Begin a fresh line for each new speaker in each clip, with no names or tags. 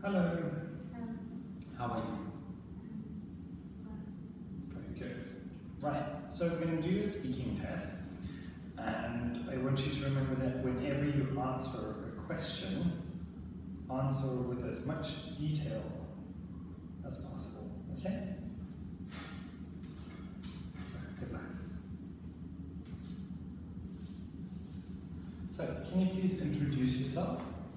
Hello. How are you? Very good. Right, so we're going to do a speaking test, and I want you to remember that whenever you answer a question, answer with as much detail as possible, okay? So, good luck. So, can you please introduce yourself?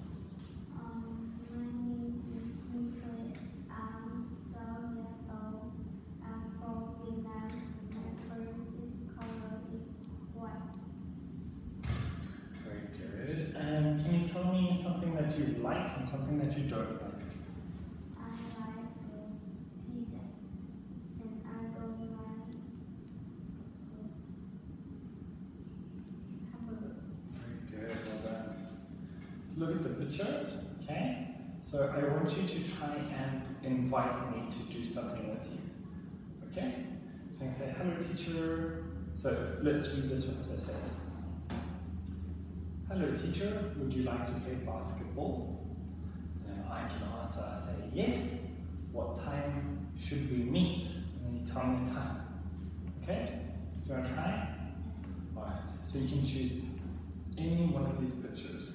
My name is Nicolette. I'm 12 years old. I'm from Vietnam. My favorite color is white.
Very good. And can you tell me something that you like and something that you don't like?
I like pizza, and I don't like hamburger.
Very good, well done. Look at the pictures, okay? So I want you to try and invite me to do something with you, okay? So you can say, hello teacher. So let's read this one. So it says, hello teacher, would you like to play basketball? And then I can answer, I say, yes. What time should we meet? And then you tell me the time, okay? Do you want to try? All right, so you can choose any one of these pictures.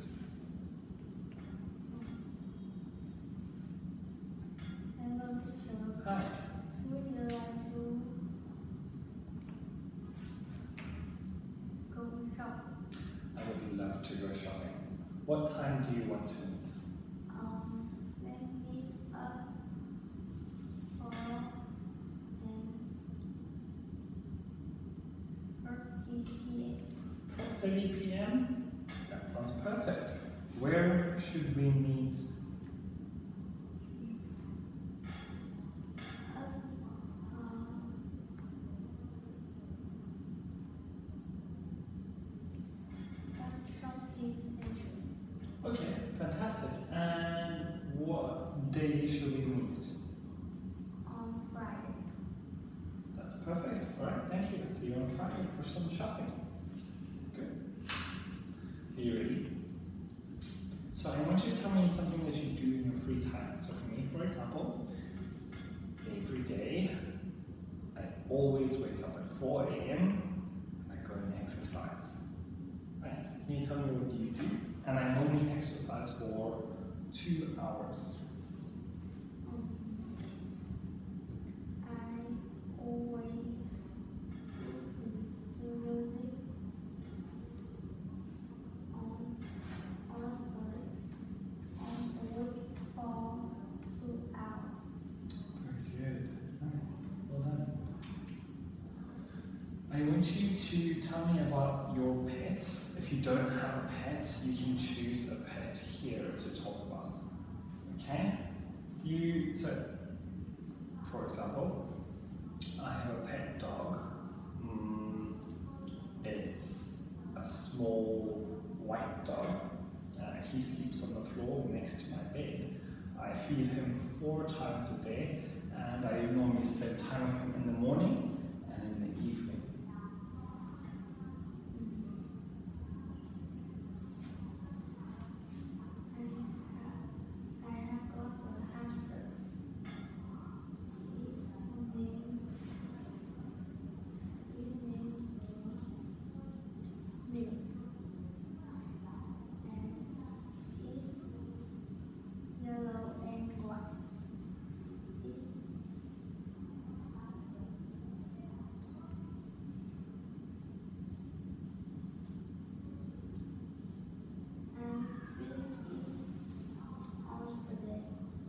Hello, teacher.
Hi.
Would you like to go shop?
I would love to go shopping. What time do you want to meet?
Let's meet up for 30 p.m.
4:30 p.m.? That sounds perfect. Where should we meet?
Shopping center.
Okay, fantastic. And what day should we meet?
On Friday.
That's perfect. All right, thank you. See you on Friday for some shopping. Good. Are you ready? So I want you to tell me something that you do in your free time. So for me, for example, every day, I always wake up at 4 a.m. and I go and exercise. Right? Can you tell me what you do? And I only exercise for 2 hours.
I always do music on the week for 2 hours.
Very good. Right. Well done. I want you to tell me about your pet. If you don't have a pet, you can choose a pet here to talk about. Okay? So, for example, I have a pet dog. It's a small white dog. He sleeps on the floor next to my bed. I feed him 4 times a day, and I normally spend time with him in the morning and in the evening.
I have got a hamster. His name Milk. And he's yellow and white. And feed it on the day.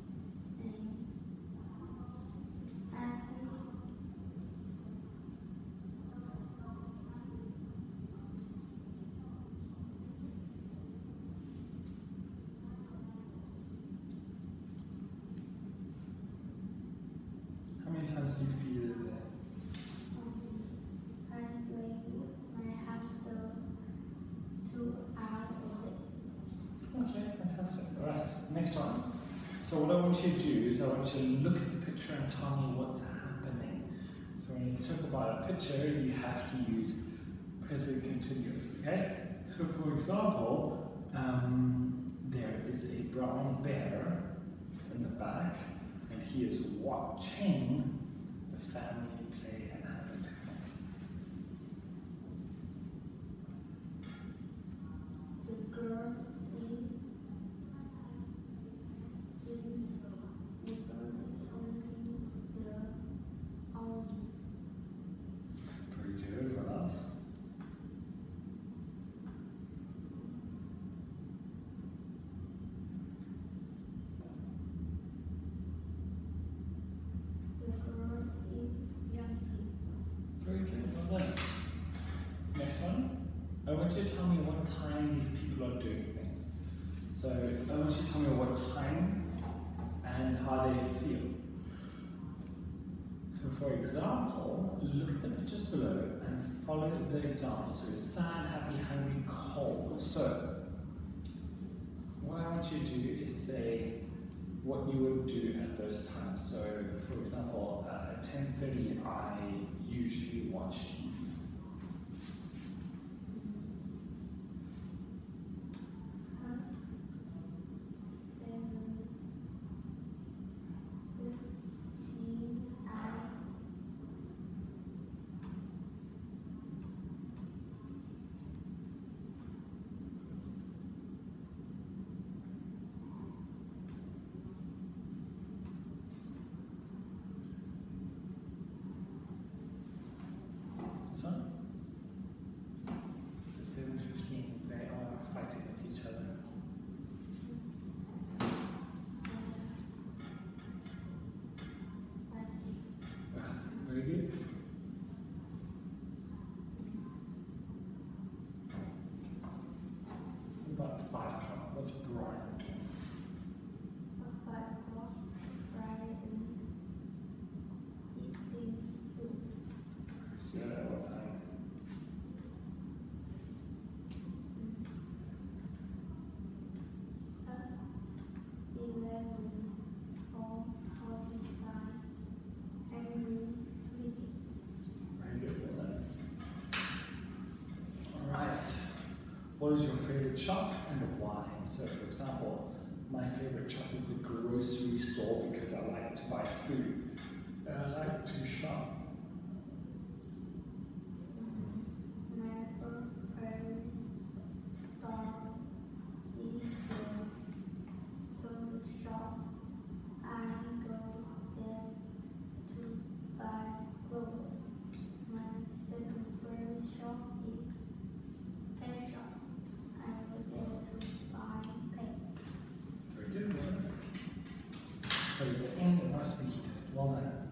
How many times do you feed it a day?
I play my hamster 2 hours a day.
Okay, fantastic. Alright, next one. So what I want you to do is I want you to look at the picture and tell me what's happening. So when you talk about a picture, you have to use present continuous, okay? So for example, there is a brown bear in the back, and he is watching the family play and have a picnic.
The girl is holding the arm.
Pretty good for us.
The girl is jumping.
Very good, well done. Next one. I want you to tell me what time these people are doing things. So I want you to tell me what time and how they feel. So for example, look at the pictures below and follow the example. So it's sad, happy, hungry, cold. So what I want you to do is say what you would do at those times. So for example, at 10:30 I usually watch TV. 7:15. So 7:15, they are fighting with each other. Very good. About 5 o'clock. What's Brian doing?
5 o'clock, Friday, eating food.
Good. At what time?
At 11, 4:45, Henry sleeping.
Very good. Well done. All right. What is your favorite shop and why? So, for example, my favorite shop is the grocery store because I like to buy food and I like to shop.
Never parents start is the clothes shop. I go there to buy clothes. My second favorite shop is pet shop. I go there to buy pets.
Very good. Well done. That is the end of our speaking test. Well done.